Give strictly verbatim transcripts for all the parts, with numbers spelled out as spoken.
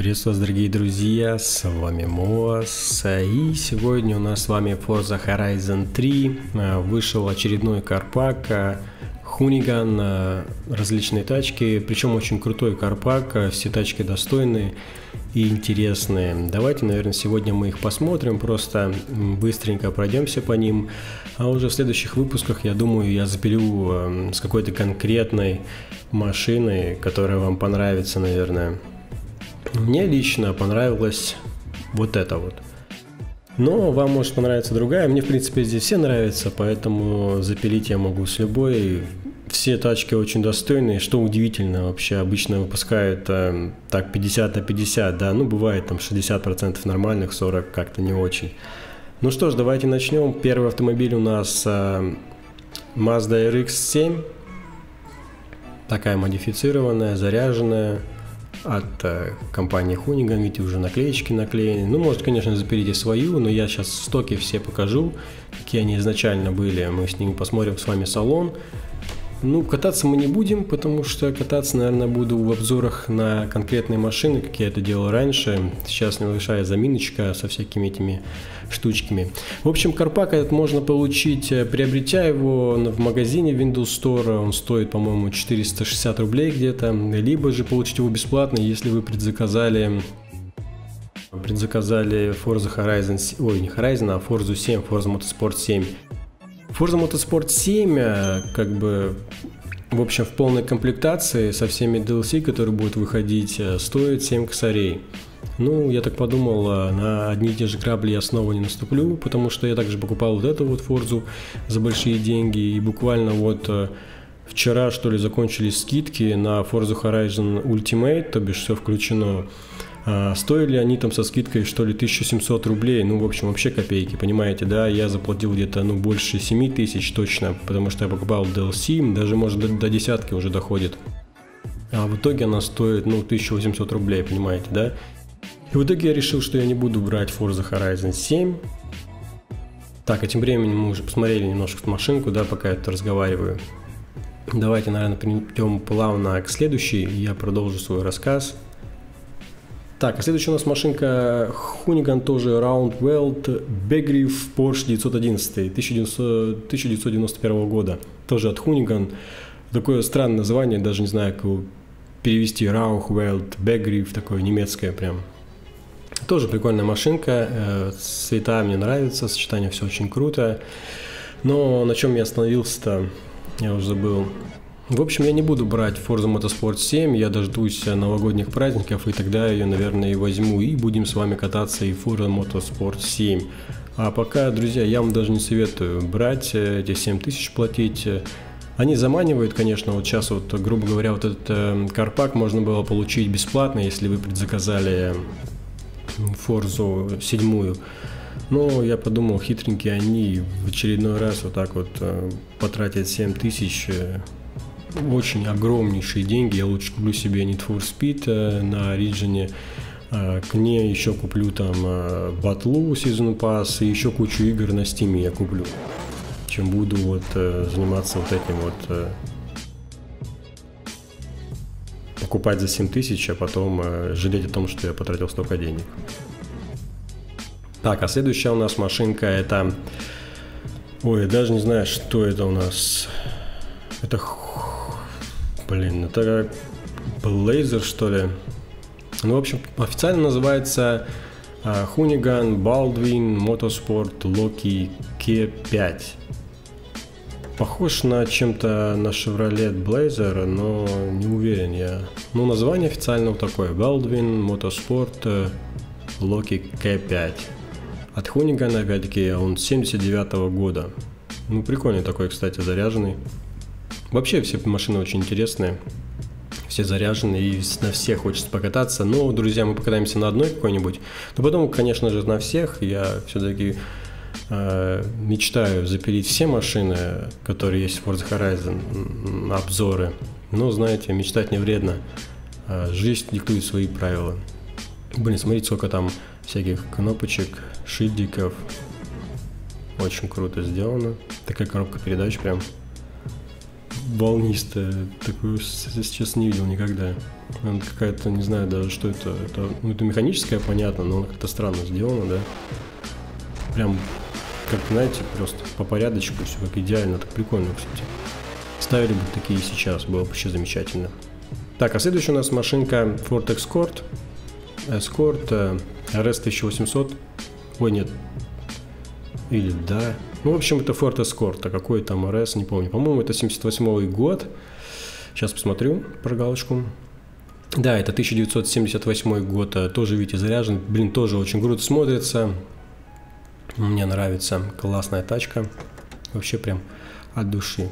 Приветствую вас, дорогие друзья, с вами Моас, и сегодня у нас с вами Forza Horizon три, вышел очередной карпак, Хуниган, различные тачки, причем очень крутой карпак, все тачки достойные и интересные. Давайте, наверное, сегодня мы их посмотрим, просто быстренько пройдемся по ним, а уже в следующих выпусках, я думаю, я запилю с какой-то конкретной машиной, которая вам понравится, наверное. Мне лично понравилась вот эта вот. Но вам может понравиться другая. Мне, в принципе, здесь все нравятся, поэтому запилить я могу с любой. Все тачки очень достойные, что удивительно вообще. Обычно выпускают э, так пятьдесят на пятьдесят, да. Ну, бывает там шестьдесят процентов нормальных, сорок процентов как-то не очень. Ну что ж, давайте начнем. Первый автомобиль у нас э, Mazda эр икс семь. Такая модифицированная, заряженная. От э, компании Хуниган, видите, уже наклеечки наклеены. Ну, может, конечно, запилите свою, но я сейчас стоки все покажу, какие они изначально были. Мы с ними посмотрим с вами салон. Ну, кататься мы не будем, потому что кататься, наверное, буду в обзорах на конкретные машины, как я это делал раньше. Сейчас небольшая заминочка со всякими этими штучками. В общем, карпак этот можно получить, приобретя его в магазине Windows Store. Он стоит, по-моему, четыреста шестьдесят рублей где-то. Либо же получить его бесплатно, если вы предзаказали... предзаказали Forza Horizon... Ой, не Horizon, а Forza семь, Forza Motorsport семь. Forza Motorsport семь, как бы, в общем, в полной комплектации со всеми ди эл си, которые будут выходить, стоит семь косарей. Ну, я так подумал, на одни и те же грабли я снова не наступлю, потому что я также покупал вот эту вот Forza за большие деньги, и буквально вот вчера, что ли, закончились скидки на Forza Horizon Ultimate, то бишь все включено. А, стоили они там со скидкой, что ли, тысяча семьсот рублей, ну, в общем, вообще копейки, понимаете, да, я заплатил где-то, ну, больше семи тысяч точно, потому что я покупал ди эл си, даже, может, до, до десятки уже доходит, а в итоге она стоит, ну, тысяча восемьсот рублей, понимаете, да, и в итоге я решил, что я не буду брать Forza Horizon семь. Так, а тем временем мы уже посмотрели немножко машинку, да, пока я тут разговариваю. Давайте, наверное, перейдем плавно к следующей, и я продолжу свой рассказ. Так, а следующая у нас машинка Хуниган, тоже Roundwelt Begriff Porsche девятьсот одиннадцать тысяча девятьсот девяносто первого года. Тоже от Хуниган. Такое странное название, даже не знаю, как его перевести. Roundwelt Begriff, такое немецкое прям. Тоже прикольная машинка. Цвета мне нравятся, сочетание все очень круто. Но на чем я остановился-то, я уже забыл. В общем, я не буду брать Forza Motorsport семь, я дождусь новогодних праздников, и тогда я ее, наверное, и возьму, и будем с вами кататься и Forza Motorsport семь. А пока, друзья, я вам даже не советую брать эти семь тысяч платить. Они заманивают, конечно, вот сейчас вот, грубо говоря, вот этот э, карпак можно было получить бесплатно, если вы предзаказали Forza семь. Но я подумал, хитренькие они в очередной раз вот так вот э, потратят семь тысяч. Э, Очень огромнейшие деньги. Я лучше куплю себе Need for Speed э, на Origin, э, к ней еще куплю там э, Battle Season Pass и еще кучу игр на Steam я куплю, чем буду вот э, заниматься вот этим вот э, покупать за семь тысяч, а потом э, жалеть о том, что я потратил столько денег. Так, а следующая у нас машинка это... Ой, я даже не знаю, что это у нас. Это... Блин, это Blazer, что ли? Ну, в общем, официально называется uh, Hunigan Baldwin Motorsport Loki кей пять. Похож на чем-то на Chevrolet Blazer, но не уверен я. Ну, название официально вот такое. Baldwin Motorsport Loki кей пять. От Hunigan, опять-таки, он семьдесят девятого года. Ну, прикольный такой, кстати, заряженный. Вообще все машины очень интересные, все заряжены и на всех хочется покататься. Но, друзья, мы покатаемся на одной какой-нибудь. Но потом, конечно же, на всех. Я все-таки э, мечтаю запилить все машины, которые есть в Forza Horizon, обзоры. Но, знаете, мечтать не вредно. Жизнь диктует свои правила. Блин, смотрите, сколько там всяких кнопочек, шильдиков. Очень круто сделано. Такая коробка передач прям. волнистая. Такую сейчас не видел никогда. Она какая-то, не знаю даже, что это. это ну, это механическая, понятно, но она как-то странно сделана, да. Прям, как, знаете, просто по порядочку, все как идеально. Так прикольно, кстати. Ставили бы такие сейчас, было бы вообще замечательно. Так, а следующая у нас машинка Ford Escort. Escort эр эс тысяча восемьсот. Ой, нет. Или да. Ну, в общем, это Ford Escort. А какой там эр эс, не помню. По-моему, это семьдесят восьмой год. Сейчас посмотрю про галочку. Да, это тысяча девятьсот семьдесят восьмой год. Тоже, видите, заряжен. Блин, тоже очень круто смотрится. Мне нравится. Классная тачка. Вообще прям от души.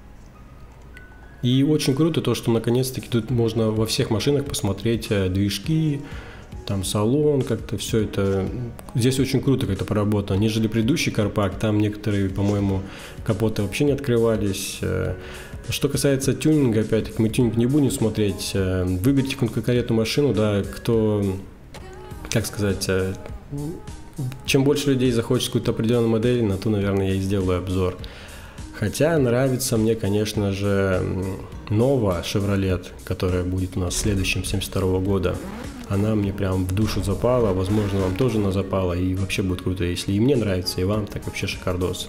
И очень круто то, что наконец-таки тут можно во всех машинах посмотреть движки, там салон, как-то все это. Здесь очень круто как-то поработано, нежели предыдущий Карпак. Там некоторые, по-моему, капоты вообще не открывались. Что касается тюнинга, опять-таки, мы тюнинг не будем смотреть. Выберите конкретную машину, да, кто, как сказать, чем больше людей захочет какую-то определенную модель, на ту, наверное, я и сделаю обзор. Хотя нравится мне, конечно же, Nova Chevrolet, которая будет у нас в следующем семьдесят второго года. Она мне прям в душу запала, возможно, вам тоже она запала, и вообще будет круто, если и мне нравится, и вам, так вообще шикардос.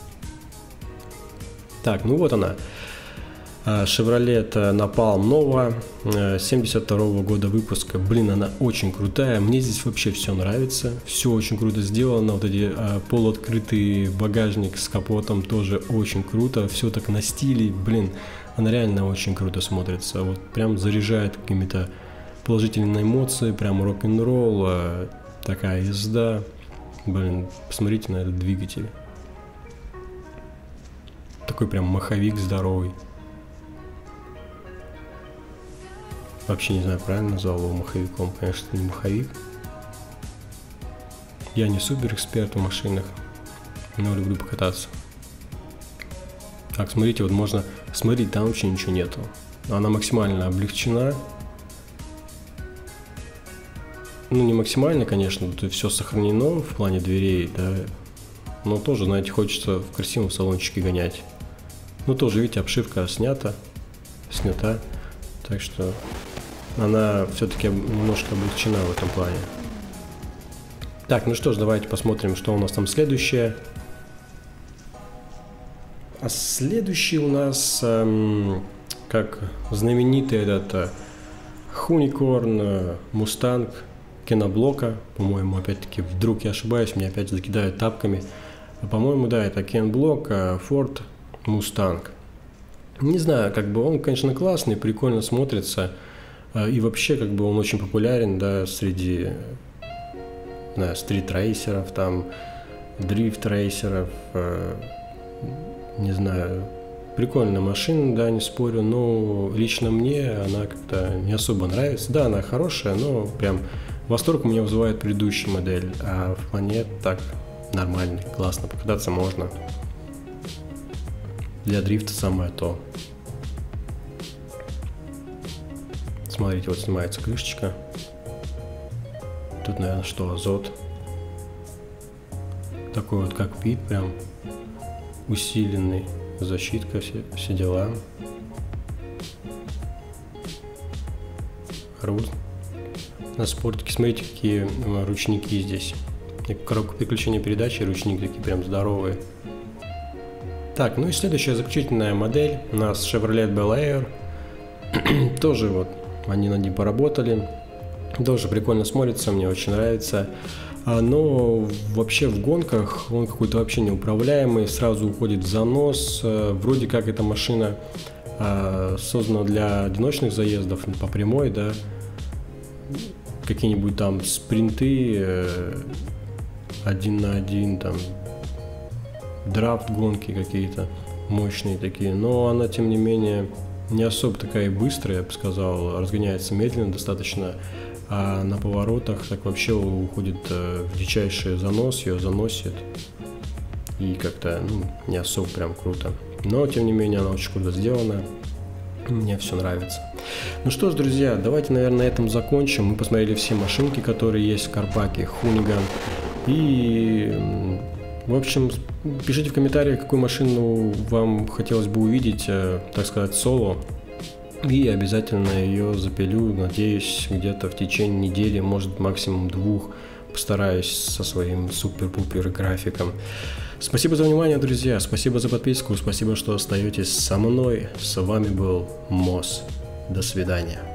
Так, ну вот она. Chevrolet Napalm Nova, семьдесят второго года выпуска. Блин, она очень крутая. Мне здесь вообще все нравится. Все очень круто сделано. Вот эти а, полуоткрытый багажник с капотом тоже очень круто. Все так на стиле. Блин, она реально очень круто смотрится. Вот прям заряжает какими-то положительными эмоциями. Прям рок-н-ролл. А, такая езда. Блин, посмотрите на этот двигатель. Такой прям маховик здоровый. Вообще не знаю, правильно назвал его маховиком. Конечно, не маховик. Я не супер эксперт в машинах, но люблю покататься. Так, смотрите, вот можно смотреть, там вообще ничего нету. Она максимально облегчена. Ну, не максимально, конечно, тут все сохранено в плане дверей, да. Но тоже, знаете, хочется в красивом салончике гонять. Ну, тоже, видите, обшивка снята, снята. Так что она все-таки немножко облегчена в этом плане. Так, ну что ж, давайте посмотрим, что у нас там следующее. А следующий у нас, эм, как знаменитый этот э, Unicorn Mustang Кеноблока. По-моему, опять-таки, вдруг я ошибаюсь, меня опять закидают тапками. А, по-моему, да, это Кенблок э, Ford Mustang. Не знаю, как бы он, конечно, классный, прикольно смотрится. И вообще, как бы он очень популярен, да, среди, да, стрит-рейсеров, там, дрифт-рейсеров, э, не знаю. Прикольная машина, да, не спорю, но лично мне она как-то не особо нравится. Да, она хорошая, но прям восторг у меня вызывает предыдущая модель, а в плане так нормально, классно, покататься можно. Для дрифта самое то. Смотрите, вот снимается крышечка. Тут, наверное, что, азот. Такой вот кокпит, прям усиленный. Защитка, все, все дела. Руль на спортике. Смотрите, какие ручники здесь. Коробка переключения передачи, ручники такие прям здоровые. Так, ну и следующая заключительная модель у нас Chevrolet Bel Air. Тоже вот они над ним поработали. Тоже прикольно смотрится, мне очень нравится. Но вообще в гонках он какой-то вообще неуправляемый, сразу уходит в занос. Вроде как эта машина создана для одиночных заездов по прямой, да. Какие-нибудь там спринты один на один, там драфт гонки какие-то мощные такие, но она, тем не менее, не особо такая быстрая, я бы сказал, разгоняется медленно достаточно, а на поворотах так вообще уходит в дичайший занос, ее заносит, и как-то, ну, не особо прям круто, но, тем не менее, она очень круто сделана, мне все нравится. Ну что ж, друзья, давайте, наверное, на этом закончим. Мы посмотрели все машинки, которые есть в Карпаке, Хуниган, и В общем, пишите в комментариях, какую машину вам хотелось бы увидеть, так сказать, соло. И обязательно ее запилю, надеюсь, где-то в течение недели, может максимум двух. Постараюсь со своим супер-пупер графиком. Спасибо за внимание, друзья. Спасибо за подписку. Спасибо, что остаетесь со мной. С вами был Мос. До свидания.